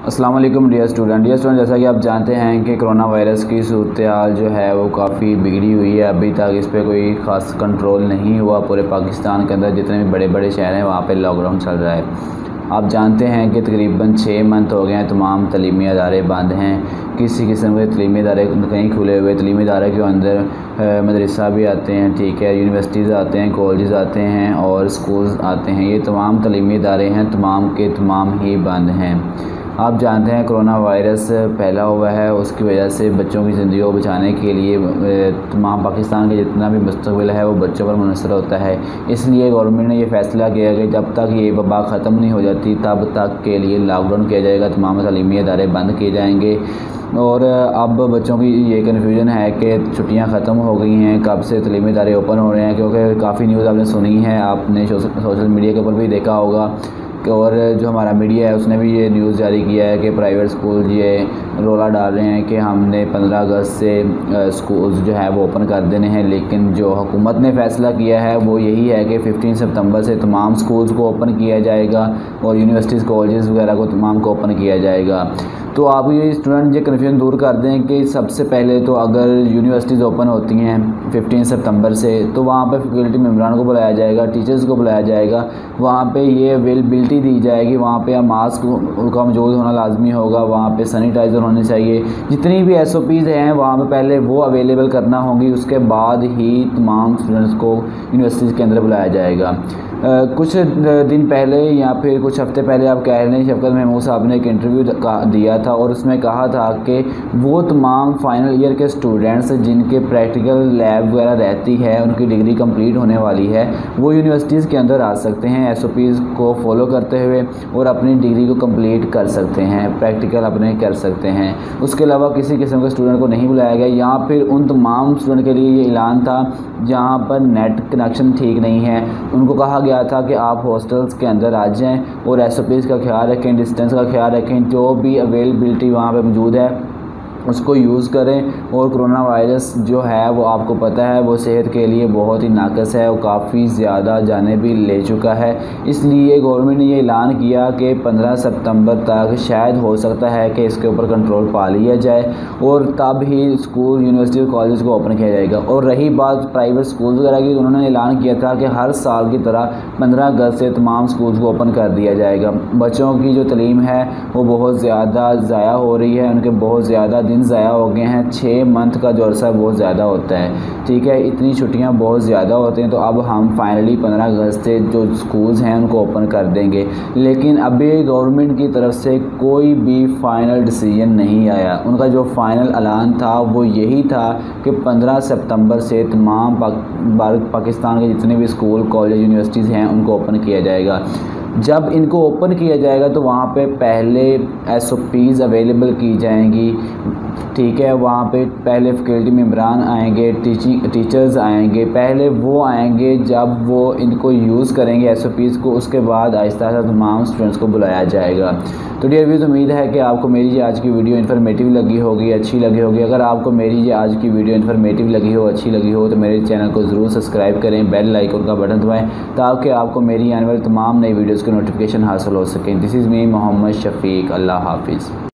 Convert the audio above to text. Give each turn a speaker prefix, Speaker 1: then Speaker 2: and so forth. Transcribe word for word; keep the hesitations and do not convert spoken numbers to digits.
Speaker 1: अस्सलाम वालेकुम dear student dear student जैसा कि आप जानते हैं कि कोरोना वायरस की सूरत हाल जो है वो काफ़ी बिगड़ी हुई है। अभी तक इस पर कोई ख़ास कंट्रोल नहीं हुआ। पूरे पाकिस्तान के अंदर जितने भी बड़े बड़े शहर हैं वहाँ पे लॉकडाउन चल रहा है। आप जानते हैं कि तकरीबन छः मंथ हो गए हैं, तमाम तलीमी अदारे बंद हैं। किसी किस्म के तलीमी अदारे कहीं खुले हुए, तलीमी अदारे के अंदर मदरसा भी आते हैं, ठीक है, यूनिवर्सिटीज़ आते हैं, कॉलेज आते हैं और स्कूल्स आते हैं। ये तमाम तलीमी अदारे हैं, तमाम के तमाम ही बंद हैं। आप जानते हैं कोरोना वायरस फैला हुआ है, उसकी वजह से बच्चों की ज़िंदगी को बचाने के लिए तमाम पाकिस्तान का जितना भी मुस्तकबिल है वो बच्चों पर मुनहसर होता है। इसलिए गवर्नमेंट ने ये फ़ैसला किया कि जब तक ये वबा ख़त्म नहीं हो जाती तब तक के लिए लॉकडाउन किया जाएगा, तमाम तालीमी इदारे बंद किए जाएंगे। और अब बच्चों की ये कन्फ्यूजन है कि छुट्टियां ख़त्म हो गई हैं, कब से तालीमी इदारे ओपन हो रहे हैं, क्योंकि काफ़ी न्यूज़ आपने सुनी है, आपने सोशल मीडिया के ऊपर भी देखा होगा। और जो हमारा मीडिया है उसने भी ये न्यूज़ जारी किया है कि प्राइवेट स्कूल ये रोला डाल रहे हैं कि हमने पंद्रह अगस्त से स्कूल जो है वो ओपन कर देने हैं। लेकिन जो हुकूमत ने फ़ैसला किया है वो यही है कि पंद्रह सितंबर से तमाम स्कूल्स को ओपन किया जाएगा और यूनिवर्सिटीज़ कॉलेजेस वगैरह को तमाम को ओपन किया जाएगा। तो आप ये स्टूडेंट ये कन्फ्यूजन दूर कर दें कि सबसे पहले तो अगर यूनिवर्सिटीज़ ओपन होती हैं पंद्रह सितंबर से तो वहाँ पे फैकल्टी मेम्बरान को बुलाया जाएगा, टीचर्स को बुलाया जाएगा, वहाँ पे ये अवेलेबिलिटी दी जाएगी, वहाँ पे मास्क का मौजूद होना लाजमी होगा, वहाँ पे सैनिटाइज़र होने चाहिए। जितनी भी एस ओ पीज़ हैं वहाँ पे पहले वो अवेलेबल करना होंगी, उसके बाद ही तमाम स्टूडेंट्स को यूनिवर्सिटीज़ के अंदर बुलाया जाएगा। आ, कुछ दिन पहले या फिर कुछ हफ्ते पहले आप कह रहे हैं शफकत महमूद साहब ने एक इंटरव्यू दिया था और उसमें कहा था कि वो तमाम फाइनल ईयर के स्टूडेंट्स जिनके प्रैक्टिकल लैब वगैरह रहती है, उनकी डिग्री कंप्लीट होने वाली है, वो यूनिवर्सिटीज़ के अंदर आ सकते हैं एस ओ पीज़ को फॉलो करते हुए और अपनी डिग्री को कंप्लीट कर सकते हैं, प्रैक्टिकल अपने कर सकते हैं। उसके अलावा किसी किस्म के स्टूडेंट को नहीं बुलाया गया। यहाँ फिर उन तमाम स्टूडेंट के लिए ये ऐलान था जहाँ पर नेट कनेक्शन ठीक नहीं है, उनको कहा गया था कि आप हॉस्टल्स के अंदर आ जाएं और एस ओ पीज़ का ख्याल रखें, डिस्टेंस का ख्याल रखें, जो भी अवेलेबिलिटी वहाँ पे मौजूद है उसको यूज़ करें। और कोरोना वायरस जो है वो आपको पता है वो सेहत के लिए बहुत ही नाक़स है, वो काफ़ी ज़्यादा जाने भी ले चुका है। इसलिए गवर्नमेंट ने ये ऐलान किया कि पंद्रह सितंबर तक शायद हो सकता है कि इसके ऊपर कंट्रोल पा लिया जाए और तब ही स्कूल, यूनिवर्सिटी और कॉलेज को ओपन किया जाएगा। और रही बात प्राइवेट स्कूल वगैरह की, उन्होंने ऐलान किया था कि हर साल की तरह पंद्रह अगस्त से तमाम स्कूल्स को ओपन कर दिया जाएगा। बच्चों की जो तलीम है वो बहुत ज़्यादा ज़ाया हो रही है, उनके बहुत ज़्यादा ज़ाया हो गए हैं। छः मंथ का जो अरसा बहुत ज़्यादा होता है, ठीक है, इतनी छुट्टियां बहुत ज़्यादा होती हैं। तो अब हम फाइनली पंद्रह अगस्त से जो स्कूल्स हैं उनको ओपन कर देंगे। लेकिन अभी गवर्नमेंट की तरफ से कोई भी फाइनल डिसीजन नहीं आया। उनका जो फाइनल ऐलान था वो यही था कि पंद्रह सितंबर से तमाम पाक, पाकिस्तान के जितने भी स्कूल, कॉलेज, यूनिवर्सिटीज़ हैं उनको ओपन किया जाएगा। जब इनको ओपन किया जाएगा तो वहाँ पे पहले एस ओ पीज़ अवेलेबल की जाएंगी, ठीक है, वहाँ पे पहले फैकल्टी मेम्बरान आएंगे, टीचिंग टीचर्स आएंगे, पहले वो आएंगे जब वो इनको यूज़ करेंगे एस ओ पीज़ को, उसके बाद आहिस्ता आहिस्ता तमाम स्टूडेंट्स को बुलाया जाएगा। तो डियर व्यूज़, उम्मीद है कि आपको मेरी ये आज की वीडियो इन्फॉर्मेटिव लगी होगी, अच्छी लगी होगी। अगर आपको मेरी ये आज की वीडियो इन्फॉर्मेटिव लगी हो, अच्छी लगी हो तो मेरे चैनल को ज़रूर सब्सक्राइब करें, बेल आइकन का बटन दबाएँ ताकि आपको मेरी आने वाली तमाम नई वीडियोज़ की नोटिफिकेशन हासिल हो सकें। This is me Mohammad Shafiq. Allah हाफिज़।